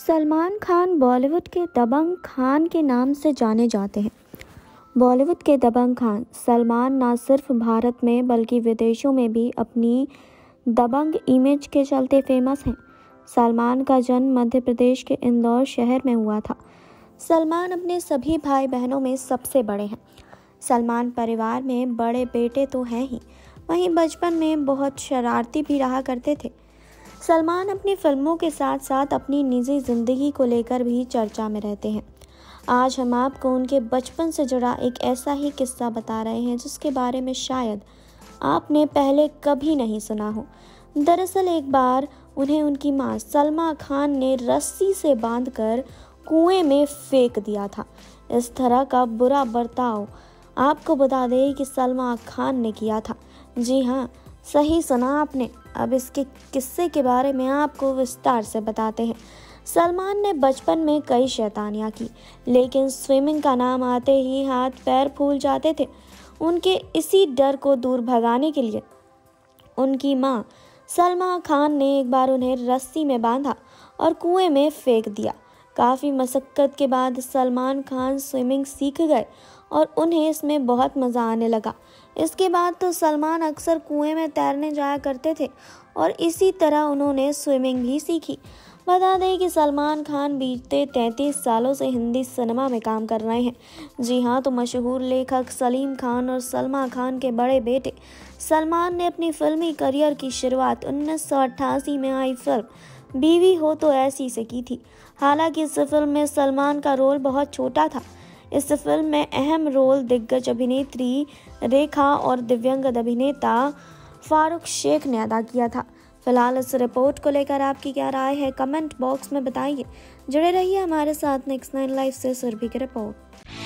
सलमान खान बॉलीवुड के दबंग खान के नाम से जाने जाते हैं। बॉलीवुड के दबंग खान सलमान न सिर्फ भारत में बल्कि विदेशों में भी अपनी दबंग इमेज के चलते फेमस हैं। सलमान का जन्म मध्य प्रदेश के इंदौर शहर में हुआ था। सलमान अपने सभी भाई बहनों में सबसे बड़े हैं। सलमान परिवार में बड़े बेटे तो हैं ही, वहीं बचपन में बहुत शरारती भी रहा करते थे। सलमान अपनी फिल्मों के साथ साथ अपनी निजी जिंदगी को लेकर भी चर्चा में रहते हैं। आज हम आपको उनके बचपन से जुड़ा एक ऐसा ही किस्सा बता रहे हैं जिसके बारे में शायद आपने पहले कभी नहीं सुना हो। दरअसल एक बार उन्हें उनकी मां सलमा खान ने रस्सी से बांधकर कुएं में फेंक दिया था। इस तरह का बुरा बर्ताव आपको बता दें कि सलमा खान ने किया था। जी हाँ, सही सुना आपने। अब इसके किस्से के बारे में आपको विस्तार से बताते हैं। सलमान ने बचपन में कई शैतानियां की, लेकिन स्विमिंग का नाम आते ही हाथ पैर फूल जाते थे। उनके इसी डर को दूर भगाने के लिए उनकी मां सलमा खान ने एक बार उन्हें रस्सी में बांधा और कुएं में फेंक दिया। काफ़ी मशक्क़त के बाद सलमान खान स्विमिंग सीख गए और उन्हें इसमें बहुत मज़ा आने लगा। इसके बाद तो सलमान अक्सर कुएं में तैरने जाया करते थे और इसी तरह उन्होंने स्विमिंग भी सीखी। बता दें कि सलमान खान बीते 33 सालों से हिंदी सिनेमा में काम कर रहे हैं। जी हाँ, तो मशहूर लेखक सलीम खान और सलमा खान के बड़े बेटे सलमान ने अपनी फिल्मी करियर की शुरुआत 1988 में आई फिल्म बीवी हो तो ऐसी से की थी। हालांकि इस फिल्म में सलमान का रोल बहुत छोटा था। इस फिल्म में अहम रोल दिग्गज अभिनेत्री रेखा और दिव्यांग अभिनेता फारूक शेख ने अदा किया था। फिलहाल इस रिपोर्ट को लेकर आपकी क्या राय है, कमेंट बॉक्स में बताइए। जुड़े रहिए हमारे साथ नेक्स्ट 9 लाइव से सुरभि की रिपोर्ट।